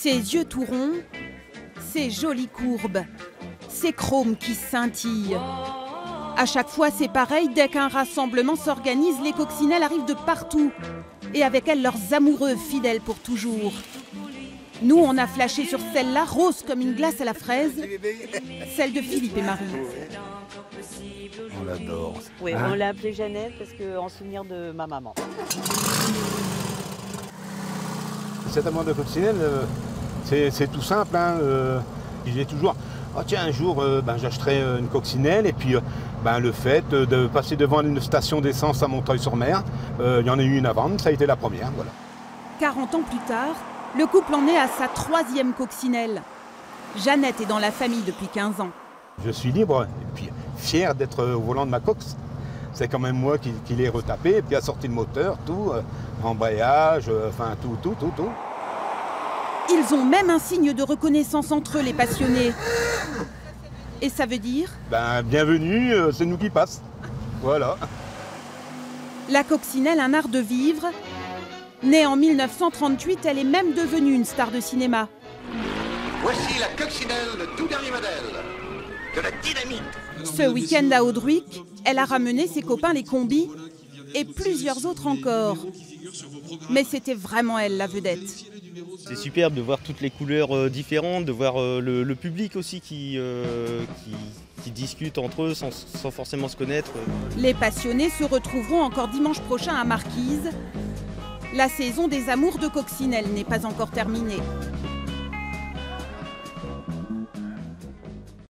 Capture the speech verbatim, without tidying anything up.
Ses yeux tout ronds, ses jolies courbes, ses chromes qui scintillent. À chaque fois, c'est pareil, dès qu'un rassemblement s'organise, les coccinelles arrivent de partout. Et avec elles, leurs amoureux fidèles pour toujours. Nous, on a flashé sur celle-là, rose comme une glace à la fraise, celle de Philippe et Marie. On l'adore. Oui, Hein? on l'a appelée Jeannette parce que, en souvenir de ma maman. Cet amour de coccinelle, euh, c'est tout simple. Hein, euh, je disais toujours, oh, tiens, un jour, euh, ben, j'achèterai une coccinelle. Et puis, euh, ben, le fait de passer devant une station d'essence à Montreuil-sur-Mer, euh, il y en a eu une à vendre, ça a été la première. Voilà. quarante ans plus tard, le couple en est à sa troisième coccinelle. Jeannette est dans la famille depuis quinze ans. Je suis libre et puis fier d'être au volant de ma cox. C'est quand même moi qui, qui l'ai retapé, et puis a sorti le moteur, tout, euh, embrayage, euh, enfin tout, tout, tout, tout. Ils ont même un signe de reconnaissance entre eux, les passionnés. Et ça veut dire? Ben, bienvenue, euh, c'est nous qui passe. Voilà. La coccinelle, un art de vivre. Née en mille neuf cent trente-huit, elle est même devenue une star de cinéma. Voici la coccinelle, le tout dernier modèle. De la dynamite. Ce week-end à Audruic, elle a ramené ses copains les combis et plusieurs autres encore. Mais c'était vraiment elle la vedette. C'est superbe de voir toutes les couleurs euh, différentes, de voir euh, le, le public aussi qui, euh, qui, qui discute entre eux sans, sans forcément se connaître. Les passionnés se retrouveront encore dimanche prochain à Marquise. La saison des amours de coccinelle n'est pas encore terminée.